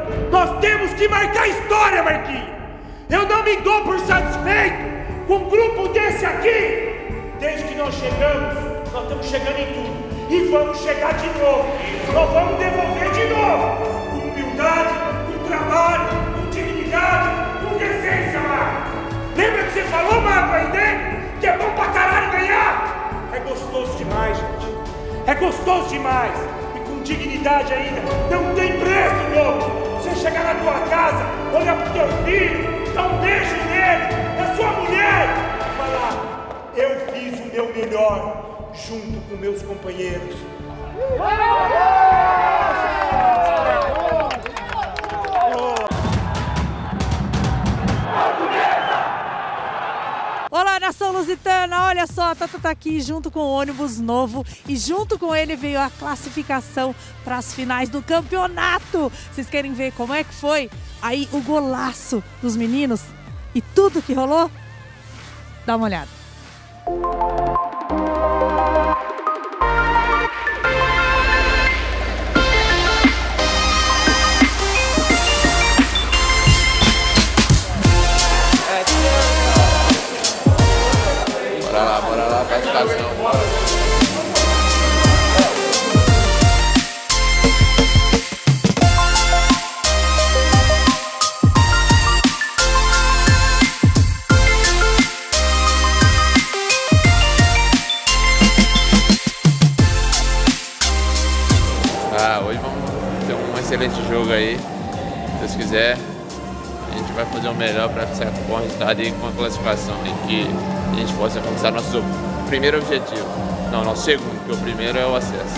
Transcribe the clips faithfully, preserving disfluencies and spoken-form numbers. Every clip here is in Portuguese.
Nós temos que marcar história, Marquinhos. Eu não me dou por satisfeito com um grupo desse aqui. Desde que nós chegamos, nós estamos chegando em tudo. E vamos chegar de novo. Nós vamos devolver de novo. Com humildade, com trabalho, com dignidade, com decência, Marco. Lembra que você falou, Marco, aí dentro? Que é bom pra caralho ganhar? É gostoso demais, gente. É gostoso demais. E com dignidade ainda. Não tem preço, louco. Você chegar na tua casa, olhar pro teu filho, dar um beijo nele, na sua mulher, e falar: eu fiz o meu melhor junto com meus companheiros. Olá, nação lusitana, olha só, a Tata tá aqui junto com o ônibus novo e junto com ele veio a classificação para as finais do campeonato. Vocês querem ver como é que foi aí o golaço dos meninos e tudo que rolou? Dá uma olhada. Bora lá, bora lá, classificação, bora. Ah, hoje vamos ter um excelente jogo aí, se Deus quiser. A gente vai fazer o melhor para sair com um bom resultado e com a classificação e que a gente possa conquistar nosso primeiro objetivo. Não, nosso segundo, porque o primeiro é o acesso.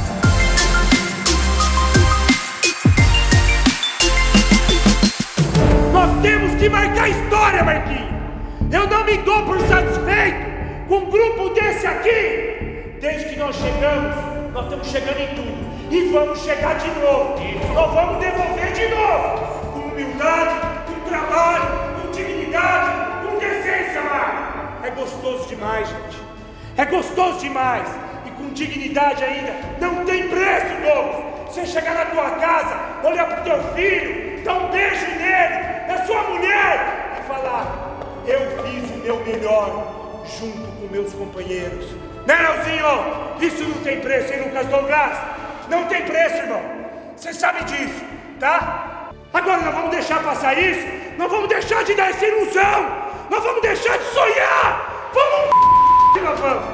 Nós temos que marcar história, Marquinhos. Eu não me dou por satisfeito com um grupo desse aqui. Desde que nós chegamos, nós estamos chegando em tudo. E vamos chegar de novo. Nós vamos devolver de novo. Com humildade, com trabalho, com dignidade, com decência, Marco. É gostoso demais, gente. É gostoso demais. E com dignidade ainda. Não tem preço, louco. Você chegar na tua casa, olhar pro teu filho, dar um beijo nele, na sua mulher, e falar: eu fiz o meu melhor junto com meus companheiros. Né, Leozinho? Isso não tem preço, hein, Lucas Douglas? Não tem preço, irmão. Você sabe disso, tá? Agora nós vamos deixar passar isso. Nós vamos deixar de dar essa ilusão. Nós vamos deixar de sonhar. Vamos, nós vamos.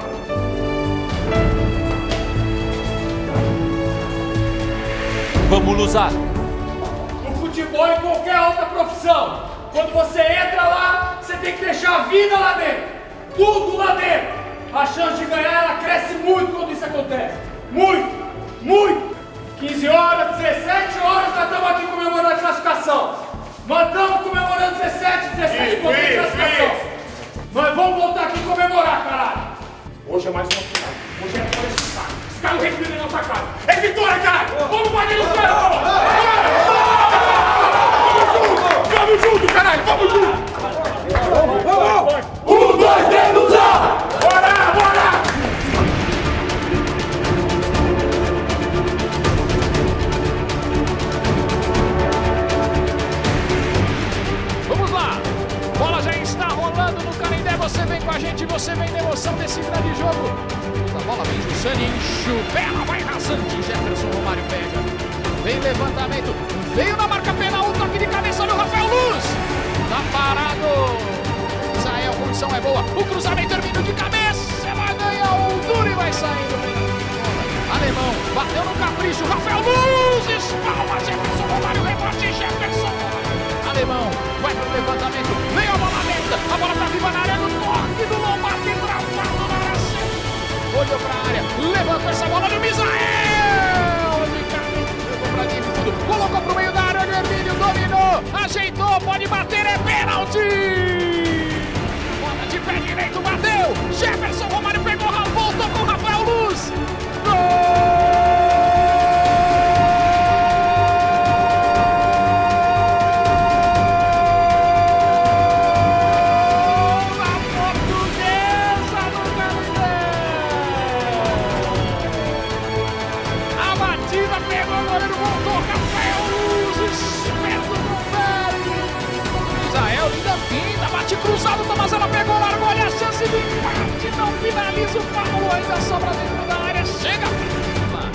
Vamos Lusar. No futebol e qualquer outra profissão, quando você entra lá, você tem que deixar a vida lá dentro. Tudo lá dentro. A chance de ganhar, ela cresce muito quando isso acontece. Muito. Muito! quinze horas, dezessete horas, nós estamos aqui comemorando a classificação. Nós estamos comemorando dezessete, dezessete pontos de classificação. Nós vamos voltar aqui comemorar, caralho. Hoje é mais uma final. Hoje é por esse cara. Esse cara não respira na nossa cara. É vitória, caralho! Vamos bater nos caras, porra! Vamos junto, caralho! Vamos junto! Vamos! Um, dois, três, Lusar! Bora, bora! Bola já está rolando no Canindé, você vem com a gente, você vem na emoção desse grande jogo. A bola vem Jussani, enxupela, vai rasante, Jefferson Romário pega. Vem levantamento, veio na marca penal, um toque de cabeça do Rafael Luz. Tá parado. Israel, a condição é boa, o cruzamento termina de cabeça, ela ganha o duro e vai saindo. Alemão, bateu no capricho, Rafael Luz, espalma, Jefferson Romário, rebote, Jefferson. Alemão, vai pro levantamento, vem a bola lenta, a bola tá viva na área, no toque do Lombardi, travado na área, olhou pra área, levantou essa bola do Misael, de caminho, levou pra dentro tudo, colocou pro meio da área, o Hermínio dominou, ajeitou, pode bater, é pênalti! Bola de pé direito, bateu, Jefferson Romário pegou, voltou com o Rafael Luz, gol! Pegou o goleiro, voltou, Rafael Luz, do empate, não finaliza o Paulo, ainda sobra dentro da área, chega pra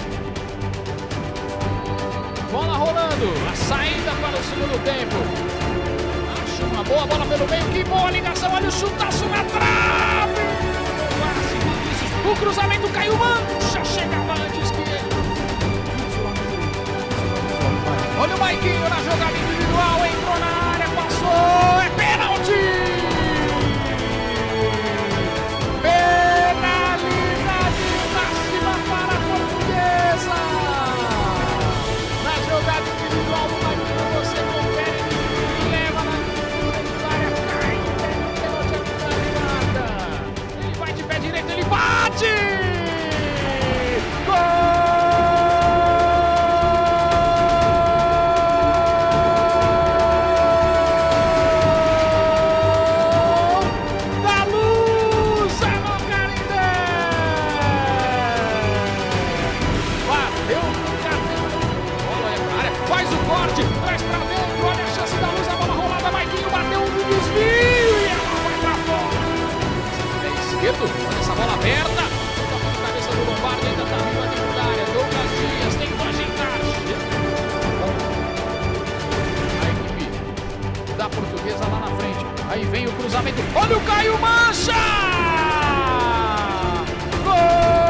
bola rolando, a saída para o segundo tempo. Acha uma boa bola pelo meio, que boa ligação, olha o chutaço na trave. Quase, Vinícius, o cruzamento caiu, Mancha, chegava antes que ele. Olha o Maiquinho na jogada individual, entrou na área, passou, é pênalti! Penalidade máxima para a Portuguesa! Na jogada individual do Maiquinho, você confere e leva na área, cai, pênalti aqui na virada. Ele vai de pé direito, ele bate! Olha essa bola aberta, toca na cabeça do Lombardi, ainda tá viva dentro da área. Douglas Dias tentou ajeitar. A equipe da Portuguesa lá na frente. Aí vem o cruzamento. Olha o Caio Mancha! Gol!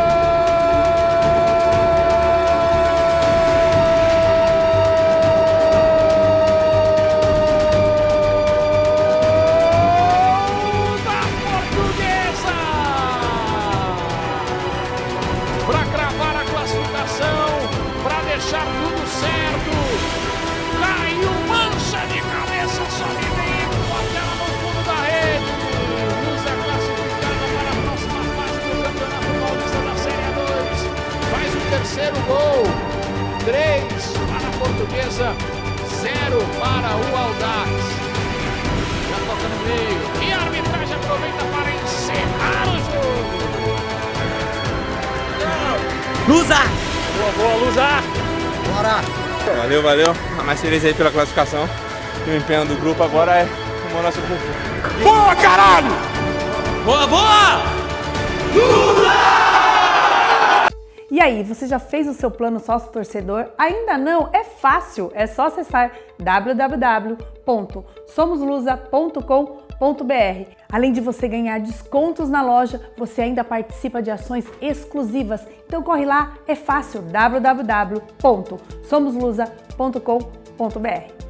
Deixar tudo certo, Caio Mancha de cabeça, só me vem com a tela no fundo da rede. Lusa classificada para a próxima fase do Campeonato Paulista da Série A dois. Faz o terceiro gol, três para a Portuguesa, zero para o Audax. Já toca no meio e a arbitragem aproveita para encerrar o jogo. Lusa! Boa, boa, Lusa! Bora! Valeu, valeu. A mais feliz aí pela classificação. E o empenho do grupo agora é o nosso grupo. Boa, caralho! Boa, boa! Lusa! E aí, você já fez o seu plano sócio torcedor? Ainda não? É fácil, é só acessar w w w ponto somos lusa ponto com ponto b r. Além de você ganhar descontos na loja, você ainda participa de ações exclusivas. Então corre lá, é fácil, w w w ponto somos lusa ponto com ponto b r.